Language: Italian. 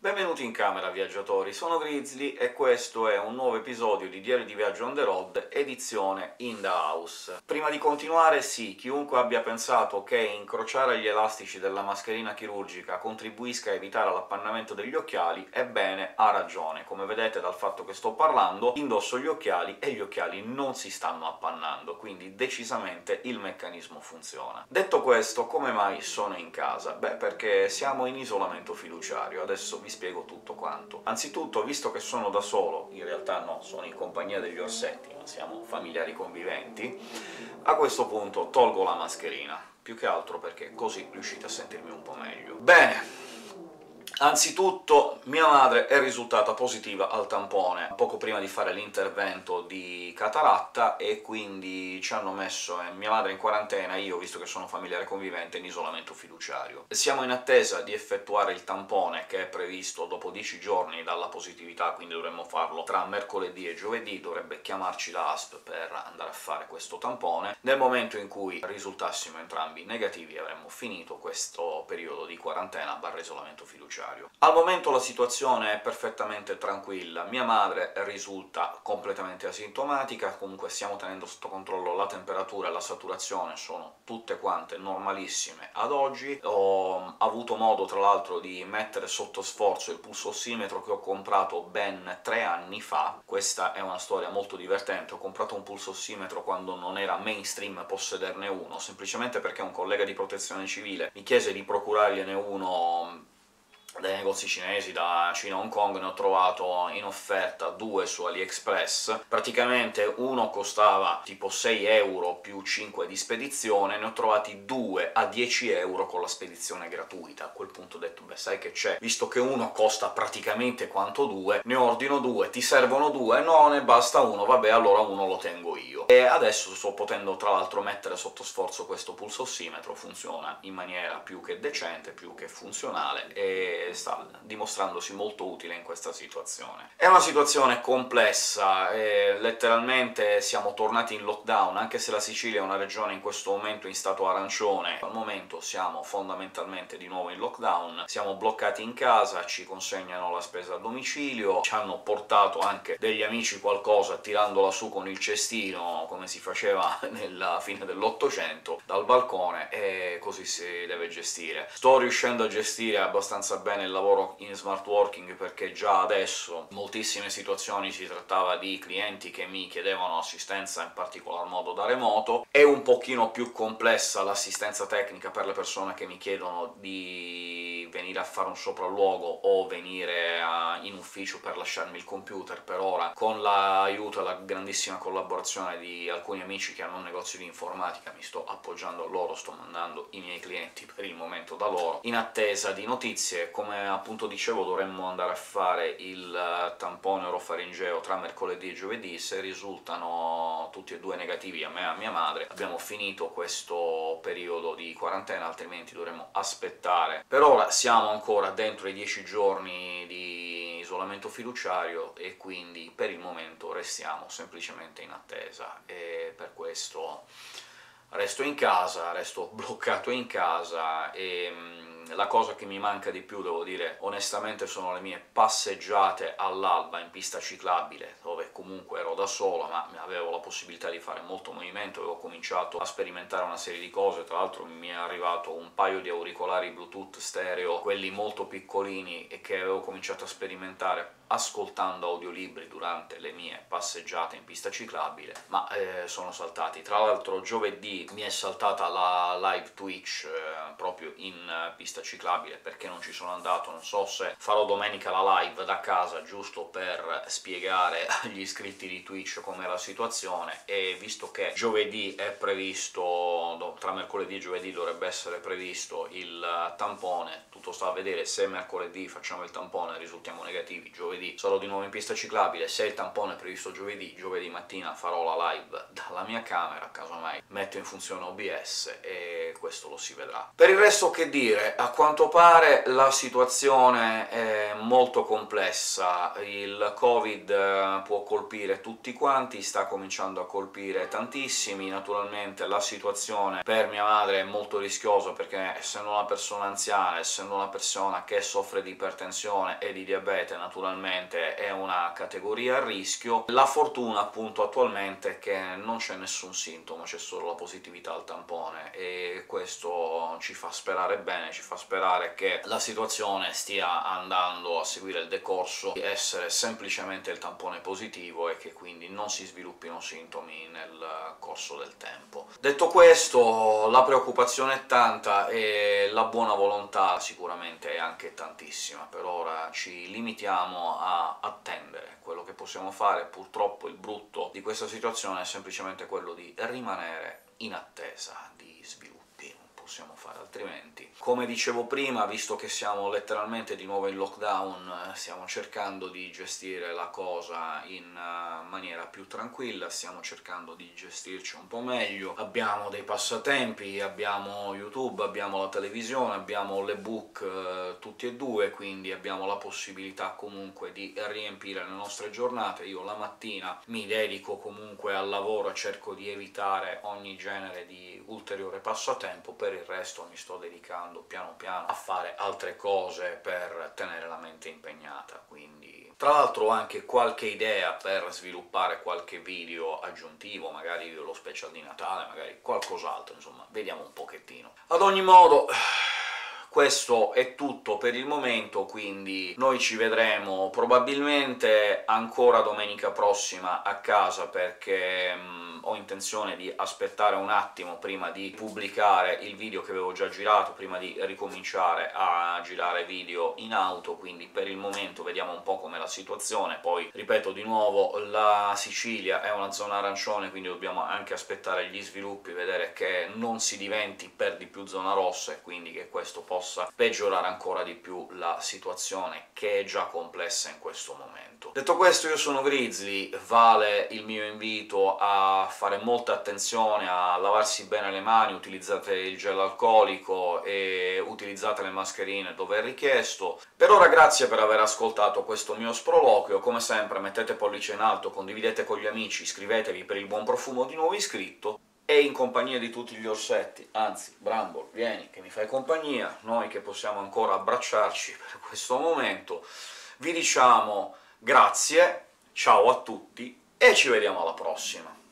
Benvenuti in camera, viaggiatori, sono Grizzly e questo è un nuovo episodio di Diario di Viaggio on the road, edizione in the house. Prima di continuare, sì, chiunque abbia pensato che incrociare gli elastici della mascherina chirurgica contribuisca a evitare l'appannamento degli occhiali, ebbene, ha ragione. Come vedete dal fatto che sto parlando, indosso gli occhiali e gli occhiali non si stanno appannando, quindi decisamente il meccanismo funziona. Detto questo, come mai sono in casa? Beh, perché siamo in isolamento fiduciario, adesso vi spiego tutto quanto. Anzitutto, visto che sono da solo, in realtà no, sono in compagnia degli orsetti, ma siamo familiari conviventi, a questo punto tolgo la mascherina, più che altro perché così riuscite a sentirmi un po' meglio. Bene, anzitutto mia madre è risultata positiva al tampone poco prima di fare l'intervento di cataratta, e quindi ci hanno messo mia madre in quarantena, io, visto che sono familiare convivente, in isolamento fiduciario. Siamo in attesa di effettuare il tampone, che è previsto dopo 10 giorni dalla positività, quindi dovremmo farlo tra mercoledì e giovedì, dovrebbe chiamarci la ASP per andare a fare questo tampone. Nel momento in cui risultassimo entrambi negativi avremmo finito questo periodo di quarantena barra isolamento fiduciario. Al momento la situazione è perfettamente tranquilla, mia madre risulta completamente asintomatica, comunque stiamo tenendo sotto controllo la temperatura e la saturazione, sono tutte quante normalissime ad oggi. Ho avuto modo, tra l'altro, di mettere sotto sforzo il pulsossimetro che ho comprato ben 3 anni fa. Questa è una storia molto divertente: ho comprato un pulsossimetro quando non era mainstream possederne uno, semplicemente perché un collega di protezione civile mi chiese di procurargliene uno dai negozi cinesi, da Cina a Hong Kong. Ne ho trovato in offerta 2 su AliExpress, praticamente uno costava tipo 6 euro più 5 di spedizione, ne ho trovati 2 a 10 euro con la spedizione gratuita. A quel punto ho detto, beh, sai che c'è, visto che uno costa praticamente quanto 2, ne ordino 2, ti servono 2? No, ne basta uno, vabbè, allora uno lo tengo io. E adesso sto potendo, tra l'altro, mettere sotto sforzo questo pulsossimetro, funziona in maniera più che decente, più che funzionale, e sta dimostrandosi molto utile in questa situazione. È una situazione complessa, letteralmente siamo tornati in lockdown, anche se la Sicilia è una regione in questo momento in stato arancione. Al momento siamo fondamentalmente di nuovo in lockdown, siamo bloccati in casa, ci consegnano la spesa a domicilio, ci hanno portato anche degli amici qualcosa tirandola su con il cestino, come si faceva nella fine dell'800, dal balcone, e così si deve gestire. Sto riuscendo a gestire abbastanza bene il lavoro in smart working, perché già adesso in moltissime situazioni si trattava di clienti che mi chiedevano assistenza, in particolar modo da remoto. È un pochino più complessa l'assistenza tecnica per le persone che mi chiedono di venire a fare un sopralluogo o venire in ufficio per lasciarmi il computer. Per ora, con l'aiuto e la grandissima collaborazione di alcuni amici che hanno un negozio di informatica, mi sto appoggiando a loro, sto mandando i miei clienti per il momento da loro, in attesa di notizie. Come appunto dicevo, dovremmo andare a fare il tampone orofaringeo tra mercoledì e giovedì. Se risultano tutti e due negativi, a me e a mia madre, abbiamo finito questo periodo di quarantena, altrimenti dovremmo aspettare. Per ora siamo ancora dentro i 10 giorni di isolamento fiduciario, e quindi per il momento restiamo semplicemente in attesa, e per questo resto in casa, resto bloccato in casa. E la cosa che mi manca di più, devo dire onestamente, sono le mie passeggiate all'alba in pista ciclabile, dove comunque ero da solo, ma avevo la possibilità di fare molto movimento, avevo cominciato a sperimentare una serie di cose. Tra l'altro mi è arrivato un paio di auricolari Bluetooth stereo, quelli molto piccolini, e che avevo cominciato a sperimentare ascoltando audiolibri durante le mie passeggiate in pista ciclabile, ma sono saltati. Tra l'altro giovedì mi è saltata la live Twitch proprio in pista ciclabile, perché non ci sono andato. Non so se farò domenica la live da casa, giusto per spiegare agli iscritti di Twitch com'è la situazione, e visto che giovedì è previsto, tra mercoledì e giovedì dovrebbe essere previsto il tampone, tutto sta a vedere. Se mercoledì facciamo il tampone e risultiamo negativi, giovedì sarò di nuovo in pista ciclabile. Se il tampone è previsto giovedì mattina farò la live dalla mia camera, casomai metto in funzione OBS, e questo lo si vedrà. Per il resto che dire, a quanto pare la situazione è molto complessa. Il Covid può colpire colpire tutti quanti, sta cominciando a colpire tantissimi. Naturalmente la situazione per mia madre è molto rischiosa, perché essendo una persona anziana, essendo una persona che soffre di ipertensione e di diabete, naturalmente è una categoria a rischio. La fortuna, appunto, attualmente è che non c'è nessun sintomo, c'è solo la positività al tampone, e questo ci fa sperare bene, ci fa sperare che la situazione stia andando a seguire il decorso di essere semplicemente il tampone positivo, e che quindi non si sviluppino sintomi nel corso del tempo. Detto questo, la preoccupazione è tanta e la buona volontà sicuramente è anche tantissima. Per ora ci limitiamo a attendere. Quello che possiamo fare, purtroppo il brutto di questa situazione, è semplicemente quello di rimanere in attesa di sviluppi. Possiamo fare altrimenti. Come dicevo prima, visto che siamo letteralmente di nuovo in lockdown, stiamo cercando di gestire la cosa in maniera più tranquilla, stiamo cercando di gestirci un po' meglio. Abbiamo dei passatempi, abbiamo YouTube, abbiamo la televisione, abbiamo l'ebook, tutti e due, quindi abbiamo la possibilità comunque di riempire le nostre giornate. Io la mattina mi dedico comunque al lavoro e cerco di evitare ogni genere di ulteriore passatempo. Per il resto mi sto dedicando piano piano a fare altre cose per tenere la mente impegnata, quindi... Tra l'altro ho anche qualche idea per sviluppare qualche video aggiuntivo, magari lo special di Natale, magari qualcos'altro, insomma, vediamo un pochettino. Ad ogni modo, questo è tutto per il momento, quindi noi ci vedremo probabilmente ancora domenica prossima a casa, perché ho intenzione di aspettare un attimo prima di pubblicare il video che avevo già girato, prima di ricominciare a girare video in auto, quindi per il momento vediamo un po' com'è la situazione. Poi, ripeto di nuovo, la Sicilia è una zona arancione, quindi dobbiamo anche aspettare gli sviluppi, vedere che non si diventi per di più zona rossa, e quindi che questo possa peggiorare ancora di più la situazione, che è già complessa in questo momento. Detto questo, io sono Grizzly, vale il mio invito a fare molta attenzione, a lavarsi bene le mani, utilizzate il gel alcolico e utilizzate le mascherine dove è richiesto. Per ora grazie per aver ascoltato questo mio sproloquio. Come sempre mettete pollice in alto, condividete con gli amici, iscrivetevi per il buon profumo di nuovo iscritto, e in compagnia di tutti gli orsetti, anzi, Bramble, vieni che mi fai compagnia, noi che possiamo ancora abbracciarci per questo momento, vi diciamo grazie, ciao a tutti, e ci vediamo alla prossima!